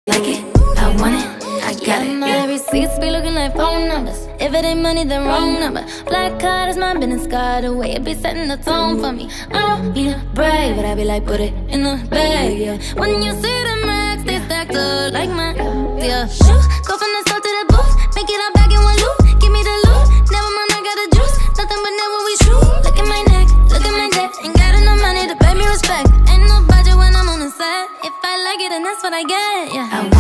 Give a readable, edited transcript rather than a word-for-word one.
like it, I want it, I got it. My receipts be looking like phone numbers. If it ain't money, then wrong number. Black card is my business card. The way it be setting the tone for me. I don't be the brave, but I be like, put it in the bag, yeah. When you see the max, they stacked up like mine, yeah. Shoot, go from the south to the booth, make it all back in one loop. Give me the loot, never mind, I got the juice. Nothing but never we shoot. Look at my neck, look at my debt. Ain't got enough money to pay me respect. Ain't no budget when I'm on the set. If I like it, then that's what I get, yeah.